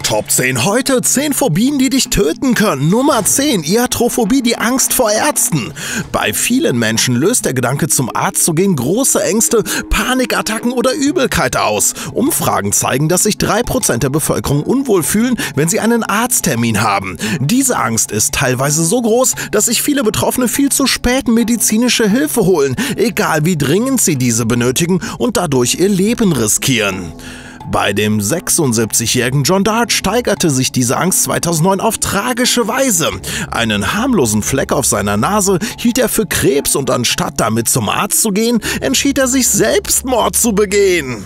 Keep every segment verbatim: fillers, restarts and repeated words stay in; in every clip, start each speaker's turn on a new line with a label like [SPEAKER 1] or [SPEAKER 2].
[SPEAKER 1] Top zehn heute, zehn Phobien, die dich töten können. Nummer zehn, Iatrophobie, die Angst vor Ärzten. Bei vielen Menschen löst der Gedanke, zum Arzt zu gehen, große Ängste, Panikattacken oder Übelkeit aus. Umfragen zeigen, dass sich drei Prozent der Bevölkerung unwohl fühlen, wenn sie einen Arzttermin haben. Diese Angst ist teilweise so groß, dass sich viele Betroffene viel zu spät medizinische Hilfe holen, egal wie dringend sie diese benötigen, und dadurch ihr Leben riskieren. Bei dem sechsundsiebzigjährigen John Dart steigerte sich diese Angst zweitausendneun auf tragische Weise. Einen harmlosen Fleck auf seiner Nase hielt er für Krebs und anstatt damit zum Arzt zu gehen, entschied er sich, Selbstmord zu begehen.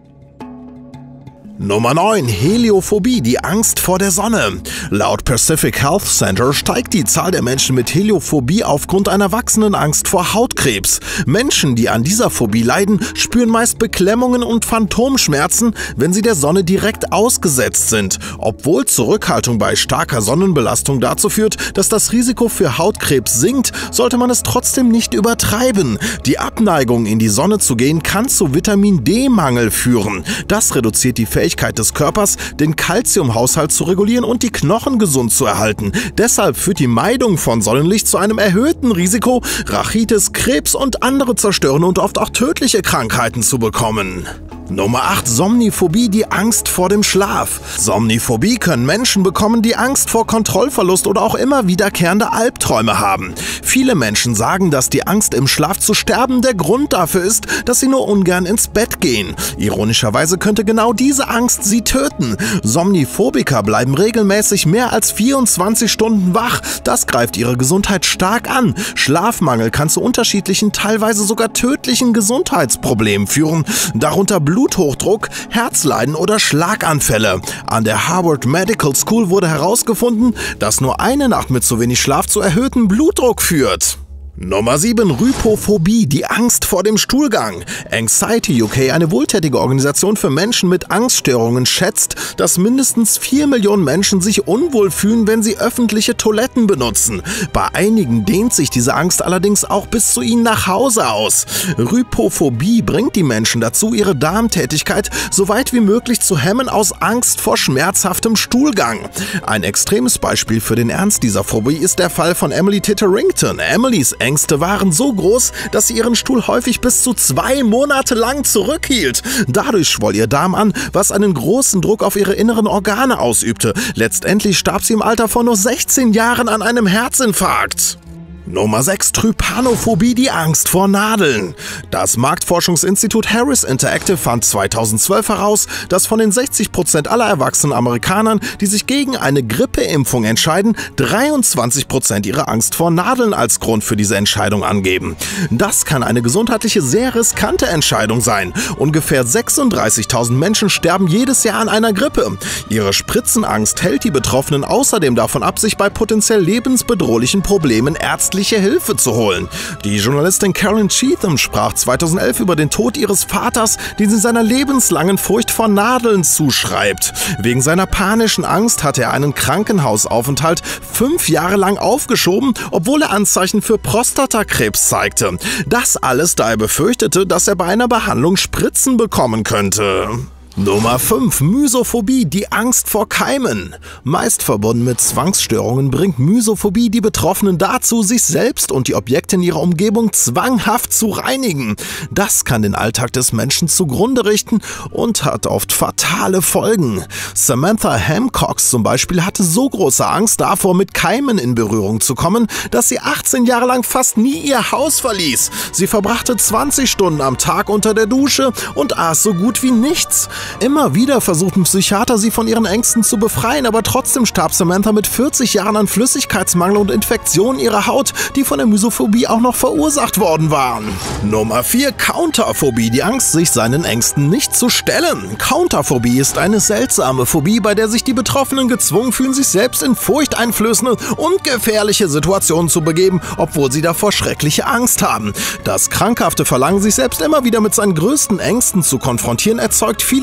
[SPEAKER 1] Nummer neun. Heliophobie, die Angst vor der Sonne. Laut Pacific Health Center steigt die Zahl der Menschen mit Heliophobie aufgrund einer wachsenden Angst vor Hautkrebs. Menschen, die an dieser Phobie leiden, spüren meist Beklemmungen und Phantomschmerzen, wenn sie der Sonne direkt ausgesetzt sind. Obwohl Zurückhaltung bei starker Sonnenbelastung dazu führt, dass das Risiko für Hautkrebs sinkt, sollte man es trotzdem nicht übertreiben. Die Abneigung, in die Sonne zu gehen, kann zu Vitamin-D-Mangel führen. Das reduziert die Fähigkeit des Körpers, den Calciumhaushalt zu regulieren und die Knochen gesund zu erhalten. Deshalb führt die Meidung von Sonnenlicht zu einem erhöhten Risiko, Rachitis, Krebs und andere zerstörende und oft auch tödliche Krankheiten zu bekommen. Nummer acht. Somniphobie, die Angst vor dem Schlaf. Somniphobie können Menschen bekommen, die Angst vor Kontrollverlust oder auch immer wiederkehrende Albträume haben. Viele Menschen sagen, dass die Angst, im Schlaf zu sterben, der Grund dafür ist, dass sie nur ungern ins Bett gehen. Ironischerweise könnte genau diese Angst sie töten. Somniphobiker bleiben regelmäßig mehr als vierundzwanzig Stunden wach. Das greift ihre Gesundheit stark an. Schlafmangel kann zu unterschiedlichen, teilweise sogar tödlichen Gesundheitsproblemen führen, darunter Blut Bluthochdruck, Herzleiden oder Schlaganfälle. An der Harvard Medical School wurde herausgefunden, dass nur eine Nacht mit zu wenig Schlaf zu erhöhtem Blutdruck führt. Nummer sieben. Rypophobie, die Angst vor dem Stuhlgang. Anxiety U K, eine wohltätige Organisation für Menschen mit Angststörungen, schätzt, dass mindestens vier Millionen Menschen sich unwohl fühlen, wenn sie öffentliche Toiletten benutzen. Bei einigen dehnt sich diese Angst allerdings auch bis zu ihnen nach Hause aus. Rypophobie bringt die Menschen dazu, ihre Darmtätigkeit so weit wie möglich zu hemmen aus Angst vor schmerzhaftem Stuhlgang. Ein extremes Beispiel für den Ernst dieser Phobie ist der Fall von Emily Titterington. Emilys Ängste waren so groß, dass sie ihren Stuhl häufig bis zu zwei Monate lang zurückhielt. Dadurch schwoll ihr Darm an, was einen großen Druck auf ihre inneren Organe ausübte. Letztendlich starb sie im Alter von nur sechzehn Jahren an einem Herzinfarkt. Nummer sechs. Trypanophobie, die Angst vor Nadeln. Das Marktforschungsinstitut Harris Interactive fand zweitausendzwölf heraus, dass von den sechzig Prozent aller erwachsenen Amerikanern, die sich gegen eine Grippeimpfung entscheiden, dreiundzwanzig Prozent ihre Angst vor Nadeln als Grund für diese Entscheidung angeben. Das kann eine gesundheitliche sehr riskante Entscheidung sein. Ungefähr sechsunddreißigtausend Menschen sterben jedes Jahr an einer Grippe. Ihre Spritzenangst hält die Betroffenen außerdem davon ab, sich bei potenziell lebensbedrohlichen Problemen ärztlich Hilfe zu holen. Die Journalistin Karen Cheatham sprach zweitausendelf über den Tod ihres Vaters, den sie seiner lebenslangen Furcht vor Nadeln zuschreibt. Wegen seiner panischen Angst hatte er einen Krankenhausaufenthalt fünf Jahre lang aufgeschoben, obwohl er Anzeichen für Prostatakrebs zeigte. Das alles, da er befürchtete, dass er bei einer Behandlung Spritzen bekommen könnte. Nummer fünf. Mysophobie, die Angst vor Keimen. Meist verbunden mit Zwangsstörungen bringt Mysophobie die Betroffenen dazu, sich selbst und die Objekte in ihrer Umgebung zwanghaft zu reinigen. Das kann den Alltag des Menschen zugrunde richten und hat oft fatale Folgen. Samantha Hamcox zum Beispiel hatte so große Angst davor, mit Keimen in Berührung zu kommen, dass sie achtzehn Jahre lang fast nie ihr Haus verließ. Sie verbrachte zwanzig Stunden am Tag unter der Dusche und aß so gut wie nichts. Immer wieder versuchten Psychiater, sie von ihren Ängsten zu befreien, aber trotzdem starb Samantha mit vierzig Jahren an Flüssigkeitsmangel und Infektionen ihrer Haut, die von der Mysophobie auch noch verursacht worden waren. Nummer vier. Counterphobie, die Angst, sich seinen Ängsten nicht zu stellen. Counterphobie ist eine seltsame Phobie, bei der sich die Betroffenen gezwungen fühlen, sich selbst in furchteinflößende und gefährliche Situationen zu begeben, obwohl sie davor schreckliche Angst haben. Das krankhafte Verlangen, sich selbst immer wieder mit seinen größten Ängsten zu konfrontieren, erzeugt viele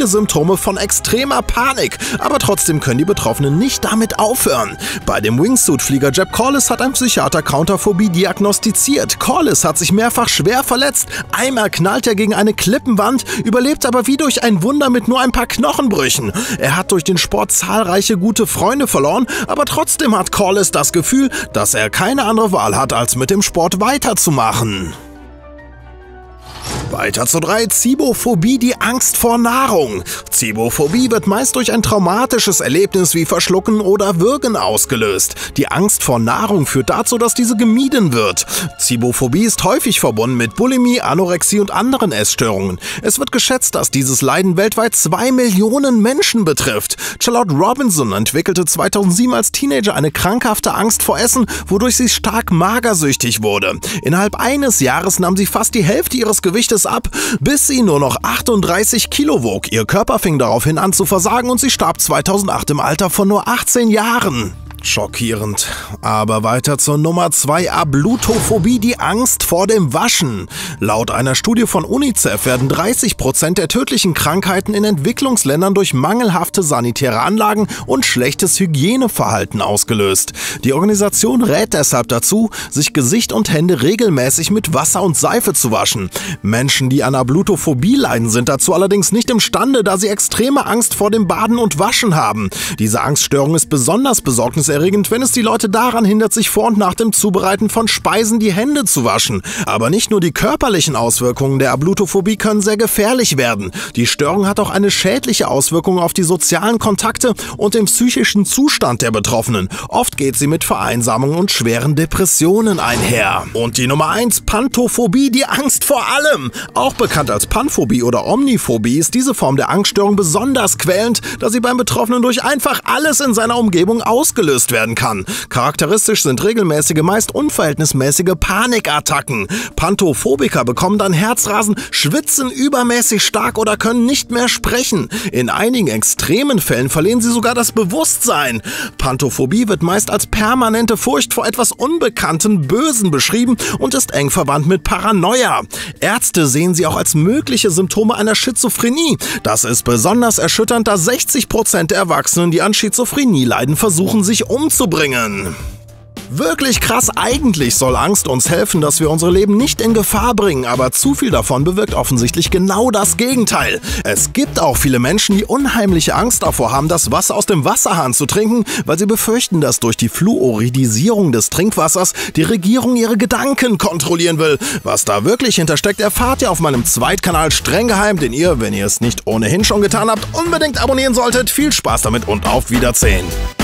[SPEAKER 1] typische Symptome von extremer Panik, aber trotzdem können die Betroffenen nicht damit aufhören. Bei dem Wingsuit-Flieger Jeb Corliss hat ein Psychiater Counterphobie diagnostiziert. Corliss hat sich mehrfach schwer verletzt. Einmal knallt er gegen eine Klippenwand, überlebt aber wie durch ein Wunder mit nur ein paar Knochenbrüchen. Er hat durch den Sport zahlreiche gute Freunde verloren, aber trotzdem hat Corliss das Gefühl, dass er keine andere Wahl hat, als mit dem Sport weiterzumachen. Weiter zu drei. Zibophobie, die Angst vor Nahrung. Zibophobie wird meist durch ein traumatisches Erlebnis wie Verschlucken oder Würgen ausgelöst. Die Angst vor Nahrung führt dazu, dass diese gemieden wird. Zibophobie ist häufig verbunden mit Bulimie, Anorexie und anderen Essstörungen. Es wird geschätzt, dass dieses Leiden weltweit zwei Millionen Menschen betrifft. Charlotte Robinson entwickelte zweitausendsieben als Teenager eine krankhafte Angst vor Essen, wodurch sie stark magersüchtig wurde. Innerhalb eines Jahres nahm sie fast die Hälfte ihres Gewichtes ab, bis sie nur noch achtunddreißig Kilo wog. Ihr Körper fing daraufhin an zu versagen und sie starb zweitausendacht im Alter von nur achtzehn Jahren. Schockierend. Aber weiter zur Nummer zwei. Ablutophobie, die Angst vor dem Waschen. Laut einer Studie von UNICEF werden dreißig Prozent der tödlichen Krankheiten in Entwicklungsländern durch mangelhafte sanitäre Anlagen und schlechtes Hygieneverhalten ausgelöst. Die Organisation rät deshalb dazu, sich Gesicht und Hände regelmäßig mit Wasser und Seife zu waschen. Menschen, die an Ablutophobie leiden, sind dazu allerdings nicht imstande, da sie extreme Angst vor dem Baden und Waschen haben. Diese Angststörung ist besonders besorgniserregend, wenn es die Leute daran hindert, sich vor und nach dem Zubereiten von Speisen die Hände zu waschen. Aber nicht nur die körperlichen Auswirkungen der Ablutophobie können sehr gefährlich werden. Die Störung hat auch eine schädliche Auswirkung auf die sozialen Kontakte und den psychischen Zustand der Betroffenen. Oft geht sie mit Vereinsamung und schweren Depressionen einher. Und die Nummer eins. Pantophobie, die Angst vor allem. Auch bekannt als Panphobie oder Omniphobie ist diese Form der Angststörung besonders quälend, da sie beim Betroffenen durch einfach alles in seiner Umgebung ausgelöst werden kann. Charakteristisch sind regelmäßige, meist unverhältnismäßige Panikattacken. Pantophobiker bekommen dann Herzrasen, schwitzen übermäßig stark oder können nicht mehr sprechen. In einigen extremen Fällen verlieren sie sogar das Bewusstsein. Pantophobie wird meist als permanente Furcht vor etwas Unbekanntem, Bösen beschrieben und ist eng verwandt mit Paranoia. Ärzte sehen sie auch als mögliche Symptome einer Schizophrenie. Das ist besonders erschütternd, da sechzig Prozent der Erwachsenen, die an Schizophrenie leiden, versuchen, sich umzubringen. Wirklich krass, eigentlich soll Angst uns helfen, dass wir unser Leben nicht in Gefahr bringen, aber zu viel davon bewirkt offensichtlich genau das Gegenteil. Es gibt auch viele Menschen, die unheimliche Angst davor haben, das Wasser aus dem Wasserhahn zu trinken, weil sie befürchten, dass durch die Fluoridisierung des Trinkwassers die Regierung ihre Gedanken kontrollieren will. Was da wirklich hintersteckt, erfahrt ihr auf meinem Zweitkanal streng geheim, den ihr, wenn ihr es nicht ohnehin schon getan habt, unbedingt abonnieren solltet. Viel Spaß damit und auf Wiedersehen.